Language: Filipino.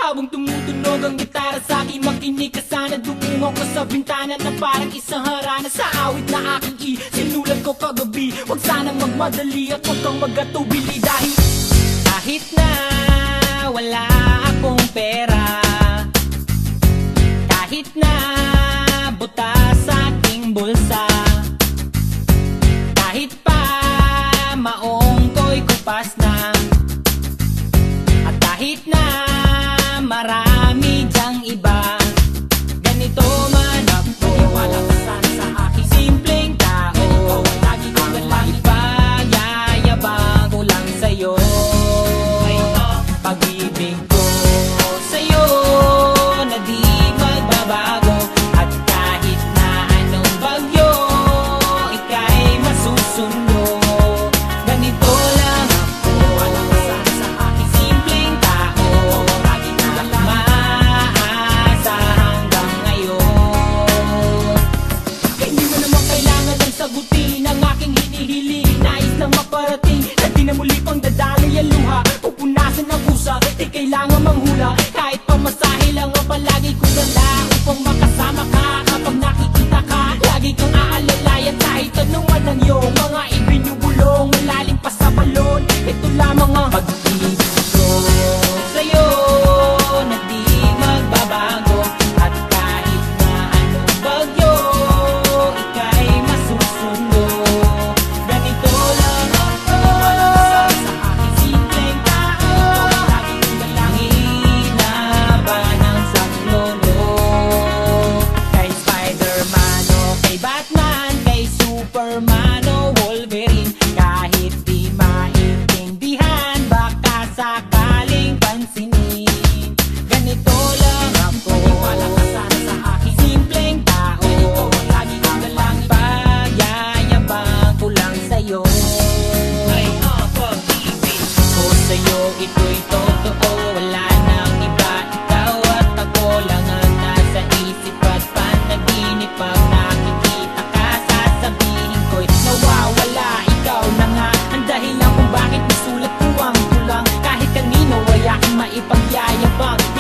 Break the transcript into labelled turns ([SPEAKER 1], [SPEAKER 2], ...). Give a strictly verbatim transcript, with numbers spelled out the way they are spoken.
[SPEAKER 1] Habang tumutunog ang gitara sa akin, makinig ka sana. Dumungo ko sa bintana na parang isang harana. Sa awit na aking isinulat ko kagabi, huwag sanang magmadali at huwag kang magatubili. Dahil kahit na wala akong pera, kahit na buta sa aking bulsa, kahit pa maong ko'y kupas na, at kahit na marami dyang iba, ganito man ako. Maniwala ka sana sa aking simpleng tao. Ikaw ang lagi kong galangin, pagyayabang ko lang sa'yo. Pag-ibig ko sa'yo na di magbabago, at kahit na anong bagyo ika'y masusundo. Ganito lang ako. Maniwala ka sana sa aking simpleng tao. Lagi kong galangin, maasa hanggang ngayon. Kaya hindi mo naman kailangan ng sagutin ang aking hinihiling. Nais lang maparating na di na muli pang dadaloy ang luha, pupunasan ang kusa, di kailangan manghula. Kahit pamasahe lang ang palagi kong dala upang makasama ka. Kapag nakikita ka, lagi kang aalalay. At kahit anong ang iyong mga ibinubulong, malalim pa sa balon, ito lamang ang pag-ibig ko sa'yo na di magbabago. At kahit na anong bagyo ika'y masusundo. Ganito lang ako. Maniwala ka sana sa aking simpleng tao. Lagi kong galangin na ba ng saklono. Kay Spider-Man o kay Batman, kay Superman o Wolverine, kahit di maintindihan, baka sakaling pansinin. Ganito lang ako. Maniwala ka sana sa aking simpleng tao. Ikaw ang lagi kong galangin, pagyayabang ko lang sa'yo. Ay, oh, pag-ibig ko sa'yo, ito'y totoo. Wala nang iba, ikaw at ako lang ang nasa isip at panaginip. Pag nakikita ka, sasabihin ko'y nawawala. Ikaw na nga ang dahilan kung bakit nasulat ko ang tulang. Kahit kanino ay aking maipagyayabang.